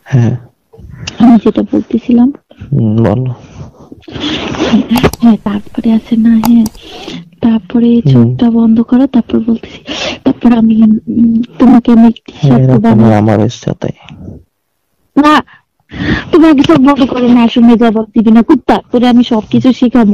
হ্যাঁ আমি যেটা বলতেছিলাম বলো। হ্যাঁ তারপরে আছে না, হ্যাঁ তারপরে চোখটা বন্ধ করো, তারপর বলতেছি, তারপর আমি তোমাকে আমি আমার ইচ্ছাতে না, তুমি আগে সব বন্ধ করো না, শুনে জবাব দিবি না কুত্তা, তোরে আমি সবকিছু শিখাবো।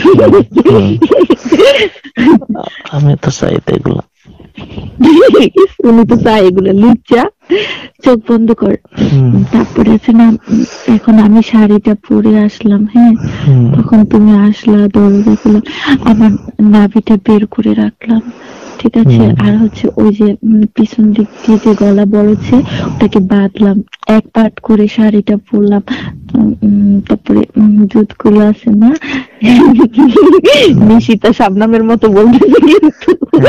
আমি তো চাই এগুলো, উনি তো চাই এগুলো, লুচ্চা। চোখ বন্ধ কর। তারপরে আছে না, এখন আমি শাড়িটা পরে আসলাম, হ্যাঁ তখন তুমি আসলা, দরজা খুললাম, আমার নাভিটা বের করে রাখলাম, ঠিক আছে, আর হচ্ছে ওই যে পিছন দিক দিয়ে যে গলা বড়ছে ওটাকে বাঁধলাম, এক পাট করে শাড়িটা পরলাম, তারপরে দুধগুলো আছে না, নিশিতা শাবনামের মতো বলতেছে কিন্তু,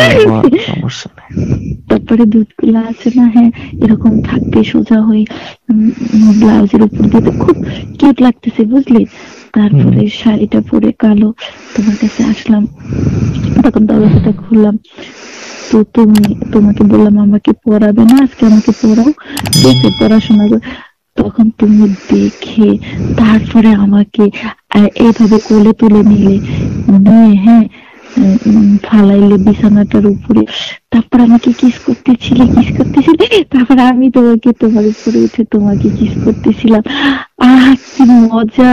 তারপরে দুধগুলো আছে না, হ্যাঁ এরকম থাকবে সোজা হয়ে ব্লাউজের উপর দিয়ে, খুব কিউট লাগতেছে বুঝলি। তারপরে শাড়িটা পরে কালো তোমার কাছে আসলাম, তখন দরজাটা খুললাম, তো তোমাকে বললাম আমাকে পড়াবে না আজকে, আমাকে পড়াও, ঠিক আছে পড়াশোনা করে। তখন তুমি দেখে তারপরে আমাকে এইভাবে কোলে তুলে নিয়ে, হ্যাঁ ফালাইলে বিছানাটার উপরে, তারপর আমাকে কিস করতেছিলে, তারপর আমি তোমাকে তোমার উপরে উঠে তোমাকে কিস করতেছিলাম। আহ কি মজা।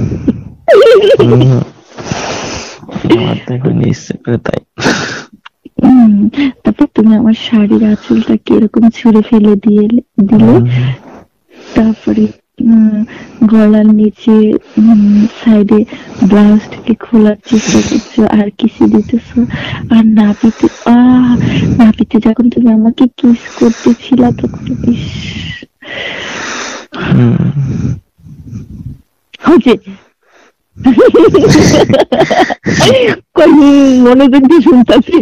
তাই তারপর তুমি আমার শাড়ির আঁচলটাকে এরকম ছুঁড়ে ফেলে দিলে, তারপরে গলার নিচে সাইডে ব্লাউজটাকে খোলার চেষ্টা করছো, আর কিছু দিতেছো, আর নাপিতে যখন তুমি আমাকে কিস করতেছিল তখন হচ্ছে মনোযোগ দিয়ে শুনতেছে।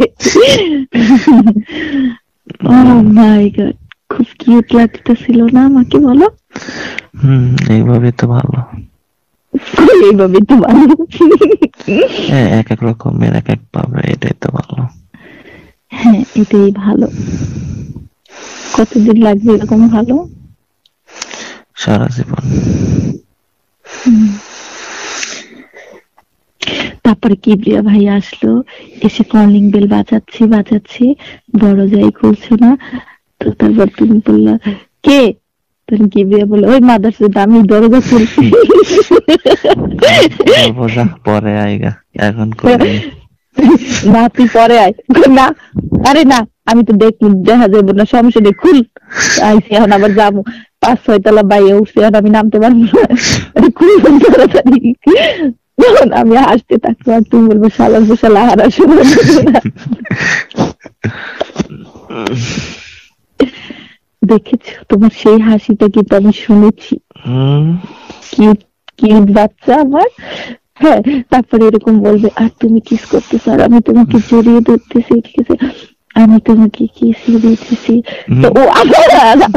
খুব কিউট লাগতেছিল না আমাকে, বলো? এইভাবে তো ভালো, এইভাবে তো ভালো, এক এক রকমের এক এক ভাবে, এটাই তো ভালো। হ্যাঁ এটাই ভালো। কতদিন লাগবে এরকম ভালো? সারা জীবন। তারপরে কিবরিয়া ভাই আসলো, এসে কলিং বেল বাজাচ্ছি, বড় যাই খুলছো না, তো তারপর তুমি বললা কে, তখন কিবরিয়া বললো ওই মাদারচোদ, আমি দরজা খুলছি। পরে আইগা, এখন না তুই পরে আয়, না আরে না আমি তো দেখি দেখা যাবো না, সমস্যা নেই, খুল। আইসি এখন আবার যাবো 5-6 তলা বাইরে উঠছি, এখন আমি নামতে পারবো না, খুল তাড়াতাড়ি। আমি হাসতে থাকবো আর তুমি বলবো শালা বসালা হারা শুরু। দেখেছো তোমার সেই হাসিটা কিন্তু আমি শুনেছি, কিউট বাচ্চা আমার। হ্যাঁ তারপরে এরকম বলবে আর তুমি কিস করতেছো, আর আমি তোমাকে জড়িয়ে ধরতেছি, ঠিক আছে, আমি তোমাকে কিস দিতেছি, তো ও আবার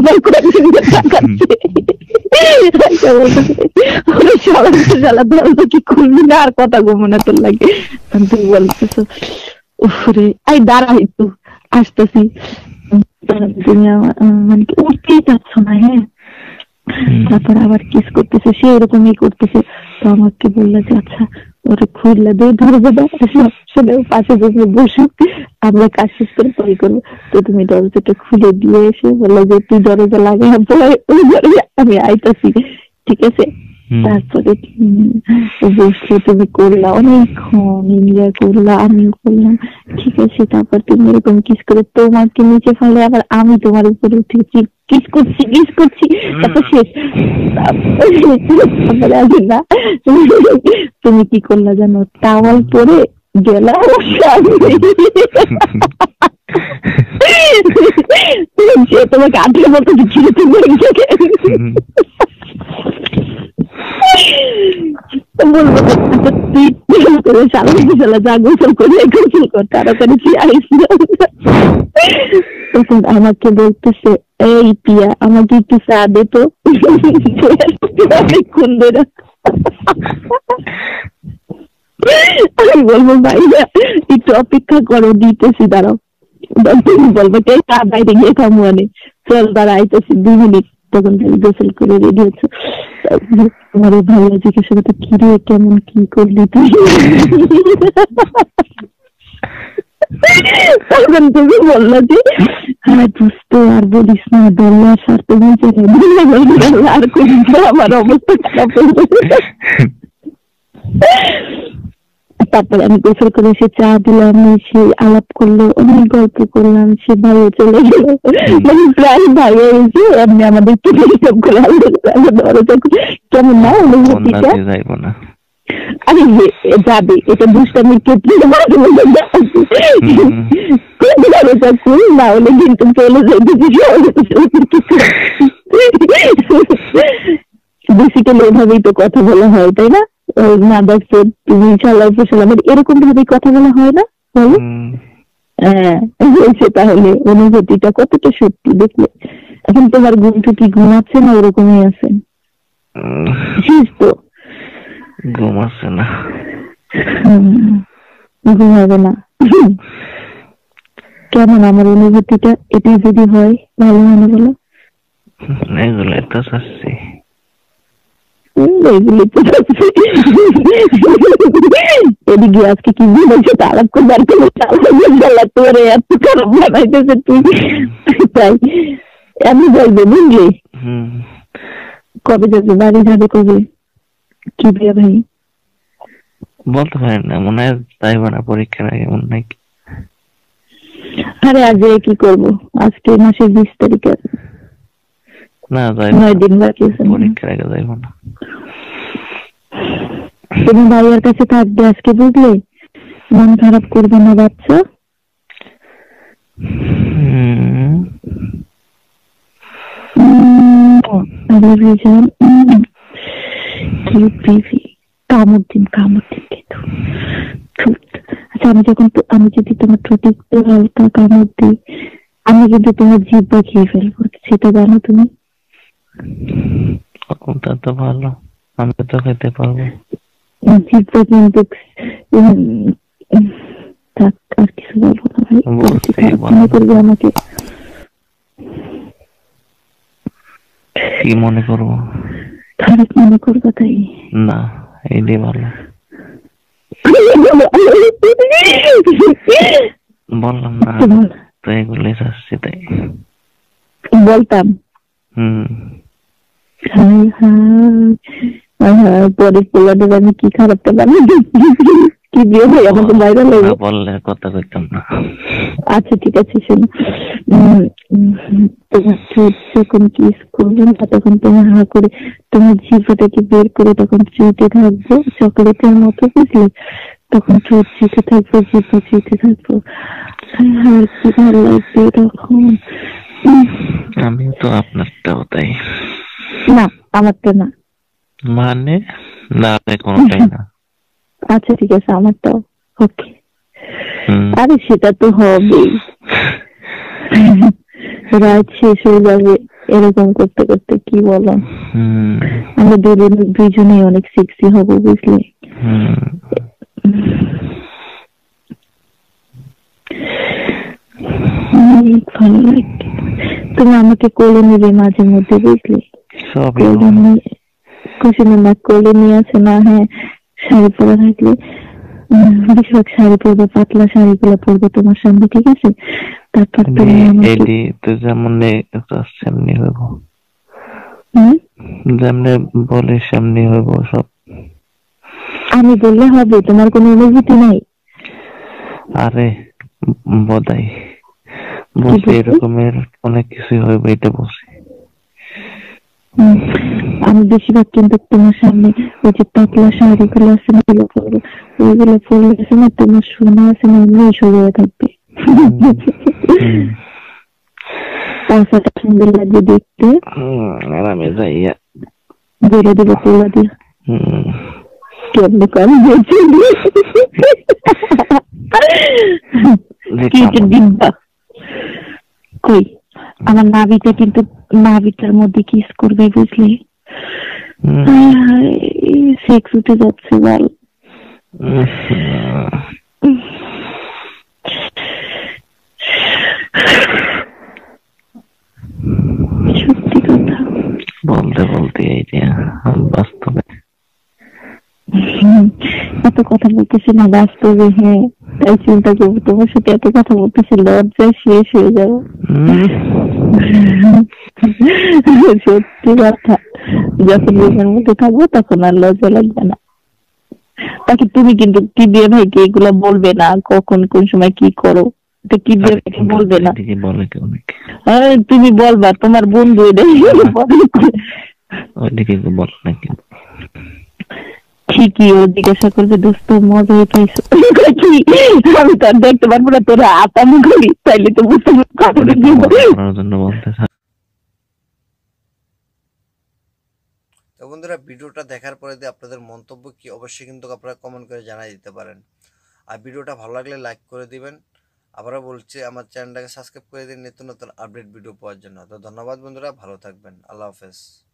কি খুলবি না, আর কথা ঘুমো না তোর লাগে, তুমি বলতেছো উফরে আই দাঁড়া একটু আসতেছি, তুমি মানে উঠতেই চাচ্ছ না, হ্যাঁ তারপর আবার কিস করতেছে, সে এরকমই করতেছে, তো আমাকে বললো যে আচ্ছা ওটা খুললে দিয়ে দরজাটা আসলে পাশে বসে বসুক, আমরা কাজ শেষ করে পরে করবো, তো তুমি দরজাটা খুলে দিয়ে এসে বললো যে তুই দরজা লাগাই ওই দরজা আমি আইতাছি, ঠিক আছে। তারপরে বসলে তুমি করলা অনেকক্ষণ, এনজয় করলা, আমিও করলাম, ঠিক আছে। তারপর তুমি এরকম কিস করে তোমাকে নিচে ফেলে, আবার আমি তোমার উপরে উঠেছি, কিস করছি, তারপর শেষ। তারপরে আগে না তুমি কি করলা জানো, টাওয়াল পরে গেলা সে তোমাকে আঠের মতো দিচ্ছিল, তুমি বলবো তুই যা গোসল করে তাড়াতাড়ি তখন আমাকে বলতেছে এই পিয়া আমাকে একটু চা দে তো, অনেকক্ষণ ধরে। আমি বলবো ভাইয়া একটু অপেক্ষা করো, দিতেছি, দাঁড়াও। তুমি বলবো চা বাইরে গিয়ে খামো, চল দাঁড়া আইতেছি 2 মিনিট, তখন তুমি গোসল করে রেডি হচ্ছে, তোমার ভাইয়া জিজ্ঞাসা করতে কি রে কেমন কি করলি তুই, তখন তুমি বললো যে হ্যাঁ বুঝতে আর বলিস না, দল্লা সার তুমি আর করিস না, আমার অবস্থা খারাপ হয়ে যাবে। তারপরে আমি গোসল করে এসে চা দিলাম, সে আলাপ করলো, অনেক গল্প করলাম, সে ভাইও চলে গেল, মানে প্রায় ভাইও এসে এমনি আমাদের কেমন না অনুভূতিটা। আরে যাবে, এটা দুষ্টামির ক্ষেত্রে না হলে কিন্তু চলে যাবে। বেসিক্যালি এভাবেই তো কথা বলা হয়, তাই না? না দেখছো তুমি সালামের এরকম ভাবে কথা বলা হয় না, বলো? হ্যাঁ হয়েছে, তাহলে অনুভূতিটা কতটা সত্যি দেখলে। এখন তোমার ঘুমটা কি ঘুমাচ্ছে না ওরকমই আছে? তো ঘুমাচ্ছে না, ঘুমাবে না কেমন? আমার অনুভূতিটা এটা যদি হয় ভালো মনে বলো, এগুলো তো চাচ্ছি, এদিকে আজকে কি বলছে তালাক করবার কোনো তোরে এত খারাপ বানাইতেছে তুই, তাই আমি বলবো বুঝলি। কবে যাবে বাড়ি, যাবে কবে, কি বিয়ে ভাই? বলতে পারেন না, মনে হয় যাইব না, পরীক্ষার আগে মনে হয়। আরে আজ কি করবো, আজকে মাসের 20 তারিখ না, যাই 9 দিন বাকি আছে, পরীক্ষার আগে যাইব না। তুমি ভাইয়ার কাছে থাকবে আজকে বুঝলে, মন খারাপ করবে না বাচ্চা। আচ্ছা আমি যদি তোমার ঠোঁটে হালকা কামড় দিই, আমি কিন্তু তোমার জিহ্বা খেয়ে ফেলবো, সেটা জানো তুমি? ওটা তো ভালো, আমি তো খেতে পারবো। জিহ্বা কিন্তু থাক, আর কিছু বলবো না ভাই, মনে করবে আমাকে। কি মনে করবো? খারাপ মনে করবো, তাই না, এইটাই ভালো। বললাম না তো, এগুলোই চাচ্ছি তাই বলতাম। পরে পোলাদের আমি কি খারাপটা বানিয়ে কি বিয়ে ভাই আমাকে বাইরে লাগবে, বললে কথা কইতাম না। আচ্ছা ঠিক আছে, শোনো, তোমার চুট যখন কিস করবেন তখন তুমি হা করে তোমার জিহ্বাটাকে বের করে তখন চুইতে থাকবো চকলেটের মতো, বুঝলে? তখন চুট চুইতে থাকবো, জিহ্বা চুইতে থাকবো, আর কি ভালো লাগবে তখন। আমিও তো আপনারটাও তাই। না আমারটা না, মানে না কোনটাই না। আচ্ছা ঠিক আছে, আমারটাও ওকে। আরে সেটা তো হবেই, রাত শেষ হয়ে যাবে এরকম করতে করতে, কি বলো? আমরা দুজনেই অনেক সেক্সি হবো, বুঝলে? অনেক ভালো লাগবে, তুমি আমাকে কোলে নিবে মাঝে মধ্যে, বুঝলে? কোলে নিয়ে আছে না, হ্যাঁ শাড়ি পরা থাকলে বেশিরভাগ শাড়ি পরবে, পাতলা শাড়ি গুলো পরবে তোমার সামনে, ঠিক আছে? তারপর তুমি যেমনি হইব, যেমনি বলে সামনে হইব সব। আমি বললে হবে? তোমার কোনো অনুভূতি নাই? আরে বোধাই বলছি এরকমের অনেক কিছু হইব, এটা বলছি। আমি বেশিরভাগ কিন্তু তোমার সামনে ওই যে পাতলা শাড়ি গুলো আছে না, ওইগুলো পরলে আছে না, তোমার সোনা আছে না, এমনি সরিয়ে থাকবে, পাশাটা সুন্দর লাগবে দেখতে। আর আমি যাইয়া বলে দেবো পোলা দিয়ে কেমনে কম দিব্বা কই আমার নাভিটা, কিন্তু নাভিটার মধ্যে কিস করবে, বুঝলে? সেক্স উঠে যাচ্ছে বল। সত্যি কথা বলতে বলতে এই যে বাস্তবে এত কথা বলতেছি না বাস্তবে, হ্যাঁ তাই চিন্তা করবো তোমার সাথে এত কথা বলতেছি লজ্জায় শেষ হয়ে যাবো। সত্যি কথা, যখন রুমের মধ্যে থাকবো তখন আর লজ্জা লাগবে না। বাকি তুমি কিন্তু কি দিয়ে ভাইকে এগুলা বলবে না, কখন কোন সময় কি করো, এটা কি দিয়ে ভাইকে বলবে না। বলে কেউ নাকি? তুমি বলবা তোমার বন্ধু ওইদিকে বল নাকি? ঠিকই ও জিজ্ঞাসা করবে দোস্ত মজাই পাইছো কি, আমি তো আর দেখতে পারবো না তোরা আতামি করি, তাইলে তো বুঝতে করার জন্য বলতে। তো বন্ধুরা, ভিডিওটা দেখার পরে দিয়ে আপনাদের মন্তব্য কি অবশ্যই কিন্তু আপনারা কমেন্ট করে জানাই দিতে পারেন। আর ভিডিওটা ভালো লাগলে লাইক করে দিবেন। আবারও বলছি, আমার চ্যানেলটাকে সাবস্ক্রাইব করে দিন নিত্য নতুন আপডেট ভিডিও পাওয়ার জন্য। তো ধন্যবাদ বন্ধুরা, ভালো থাকবেন, আল্লাহ হাফেজ।